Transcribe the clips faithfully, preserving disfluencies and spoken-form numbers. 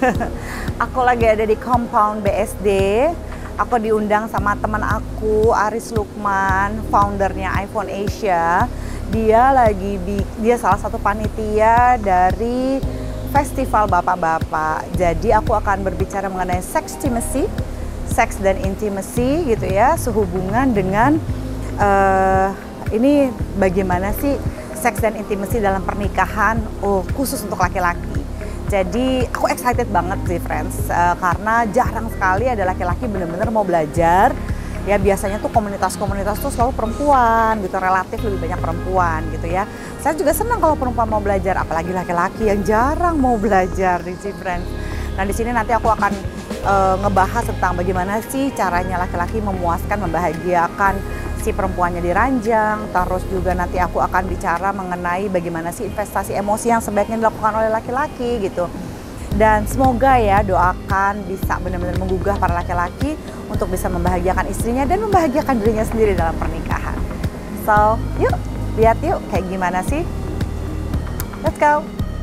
Aku lagi ada di compound B S D. Aku diundang sama teman aku, Aris Lukman, foundernya iPhone Asia. Dia lagi dia salah satu panitia dari festival bapak-bapak. Jadi aku akan berbicara mengenai sextimacy, seks dan intimacy gitu ya, sehubungan dengan uh, ini bagaimana sih seks dan intimacy dalam pernikahan, oh khusus untuk laki-laki. Jadi aku excited banget sih friends, uh, karena jarang sekali ada laki-laki bener-bener mau belajar. Ya biasanya tuh komunitas-komunitas tuh selalu perempuan gitu, relatif lebih banyak perempuan gitu ya. Saya juga senang kalau perempuan mau belajar, apalagi laki-laki yang jarang mau belajar di sini friends. Nah di sini nanti aku akan uh, ngebahas tentang bagaimana sih caranya laki-laki memuaskan, membahagiakan si perempuannya di ranjang. Terus juga nanti aku akan bicara mengenai bagaimana sih investasi emosi yang sebaiknya dilakukan oleh laki-laki gitu. Dan semoga ya doakan bisa benar-benar menggugah para laki-laki untuk bisa membahagiakan istrinya dan membahagiakan dirinya sendiri dalam pernikahan. So, yuk lihat yuk kayak gimana sih. Let's go.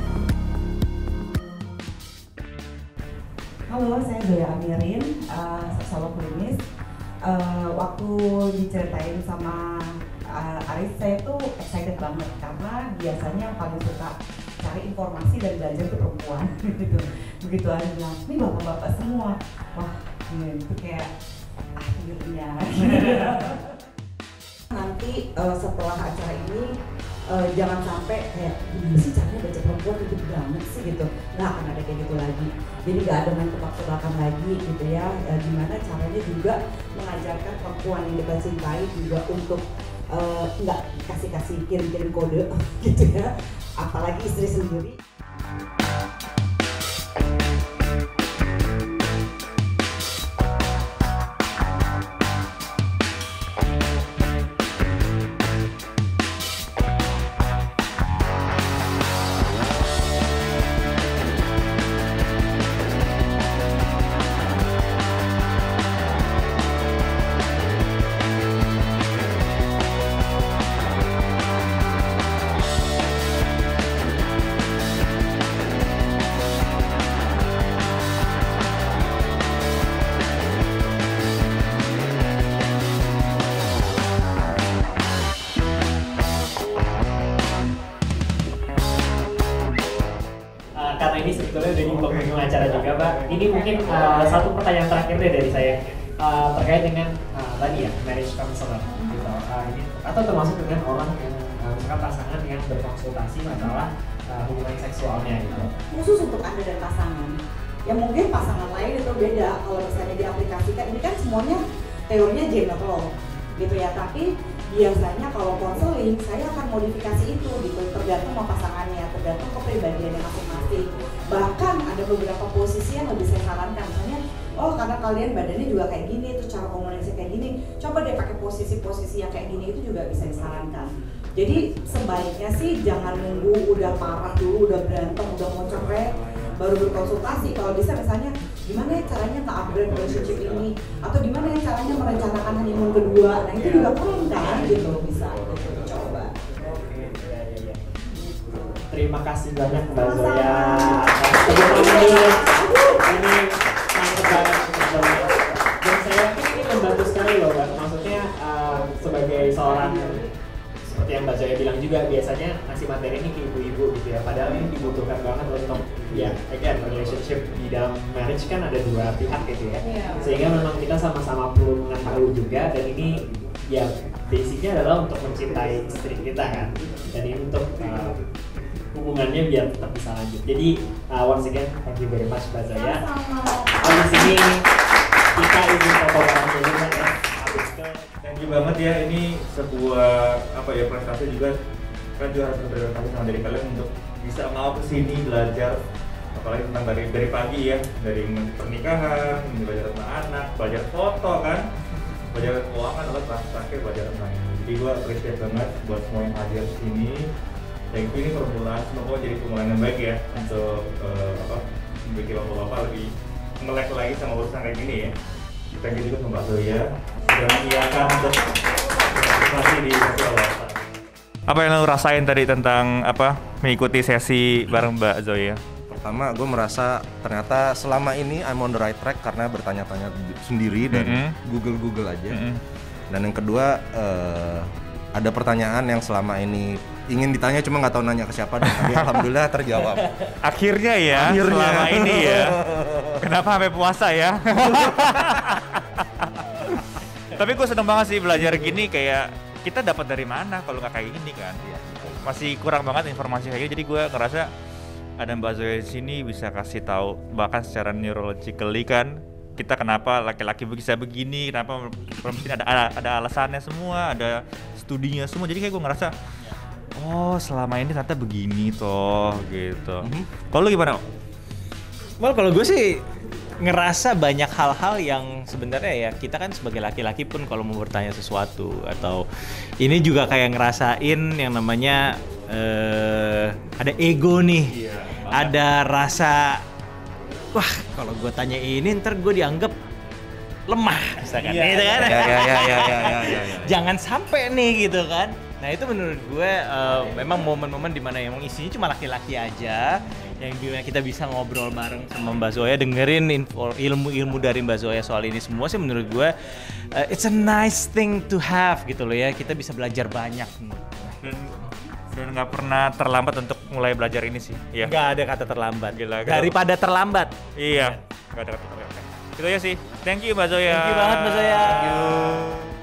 Halo, saya Zoya Amirin, uh, seksolog klinis. Uh, waktu diceritain sama uh, Aris, saya tuh excited banget karena biasanya yang paling suka cari informasi dan belajar tuh perempuan gitu. Begitu Aris bilang, ini bapak-bapak semua, wah ini tuh kayak akhirnya. Nanti uh, setelah acara ini uh, jangan sampai kayak gimana sih caranya baca perempuan itu banget sih gitu, nggak akan ada kayak gitu lagi. Jadi nggak ada main tebak-tebakan lagi gitu ya. E, gimana caranya juga mengajarkan perempuan yang kita cintai juga untuk e, nggak kasih-kasih kirim-kirim kode gitu ya. Apalagi istri sendiri. Karena ini sebetulnya udah di penghujung acara juga, Pak. Ini mungkin uh, satu pertanyaan terakhir deh dari saya uh, terkait dengan uh, tadi ya marriage counselor gitu. Uh, ini atau termasuk dengan orang yang uh, misalkan pasangan yang berkonsultasi masalah uh, hubungan seksualnya gitu. Khusus untuk Anda dan pasangan. Ya mungkin pasangan lain itu beda kalau misalnya diaplikasikan. Ini kan semuanya teorinya general gitu ya. Tapi biasanya kalau konseling saya akan modifikasi itu gitu, tergantung sama pasangannya, tergantung kepribadiannya masing-masing. Bahkan ada beberapa posisi yang lebih saya sarankan, misalnya oh karena kalian badannya juga kayak gini, terus cara komunikasi kayak gini, coba deh pakai posisi-posisi yang kayak gini, itu juga bisa disarankan. Jadi sebaiknya sih jangan nunggu udah parah dulu, udah berantem, udah mau cerai baru berkonsultasi. Kalau bisa misalnya gimana ya caranya nge-upgrade relationship ini, atau gimana ya caranya merencanakan honeymoon kedua, nah itu juga keren kan gitu, bisa gitu, coba. Terima kasih banyak Mbak Zoya atas ini mantap banget dan saya yakin ini membantu sekali loh Mbak. Maksudnya uh, sebagai seorang seperti yang Mbak Zoya bilang juga, biasanya ngasih materi ini ke ibu-ibu gitu ya, padahal ini dibutuhkan banget untuk ya again relationship di dalam marriage kan ada dua pihak gitu ya, sehingga memang kita sama-sama perlu mengetahui juga, dan ini ya basicnya adalah untuk mencintai istri kita kan, dan ini untuk uh, hubungannya biar tetap bisa lanjut. Jadi uh, once again thank you very much Mbak Zoya. Oh, di sini kita izin foto bareng dulu ya. Thank you banget ya, ini sebuah apa ya prestasi juga, kan juga harus berterima kasih sama dari kalian untuk bisa mau kesini belajar, apalagi tentang dari dari pagi ya, dari pernikahan, belajar tentang anak, belajar foto kan, belajar keuangan, atau terakhir belajar tentang ini. Jadi gue appreciate banget buat semua yang hadir di sini. Thank you, ini permulaan, semoga jadi permulaan yang baik ya untuk uh, apa bikin bapak-bapak lebih melek lagi sama urusan kayak gini ya. Thank you juga sama Mbak Zoya sudah mengiyakan untuk partisipasi di sesi awal. Apa yang lo rasain tadi tentang apa mengikuti sesi bareng Mbak Zoya? pertama gue merasa ternyata selama ini I'm on the right track karena bertanya-tanya sendiri dan Mm-hmm. Google-Google aja. Mm-hmm. Dan yang kedua uh, ada pertanyaan yang selama ini ingin ditanya cuma nggak tahu nanya ke siapa dan tadi alhamdulillah terjawab. Akhirnya ya, Akhirnya. selama ini ya. Kenapa sampai puasa ya? Tapi gue seneng banget sih belajar gini, kayak kita dapat dari mana kalau nggak kayak gini kan? Masih kurang banget informasi kayak gini, jadi gue ngerasa ada Mbak Zoya di sini bisa kasih tahu bahkan secara neurologically kan kita kenapa laki-laki bisa begini, kenapa perempuan ada, ada ada alasannya semua, ada studinya semua. Jadi kayak gue ngerasa oh selama ini ternyata begini toh gitu. Mhm. Kalau lu gimana? Well, kalau gue sih ngerasa banyak hal-hal yang sebenarnya ya kita kan sebagai laki-laki pun kalau mau bertanya sesuatu atau ini juga kayak ngerasain yang namanya uh, ada ego nih, Iya, ada rasa wah kalau gue tanya ini ntar gue dianggap lemah, misalkan, Iya, gitu kan? Ya ya ya ya ya ya. ya, ya. Jangan sampai nih gitu kan. Nah itu menurut gue uh, memang momen-momen dimana emang isinya cuma laki-laki aja yang dimana kita bisa ngobrol bareng sama Mbak Zoya, dengerin info, ilmu-ilmu dari Mbak Zoya soal ini semua sih menurut gue uh, it's a nice thing to have gitu loh ya, kita bisa belajar banyak. Dan dan nggak pernah terlambat untuk mulai belajar ini sih. Iya. Nggak ada kata terlambat. Gila, gila. Daripada terlambat. Iya. Nggak ada kata terlambat. Itu aja sih. Thank you Mbak Zoya. Thank you banget Mbak Zoya. Thank you.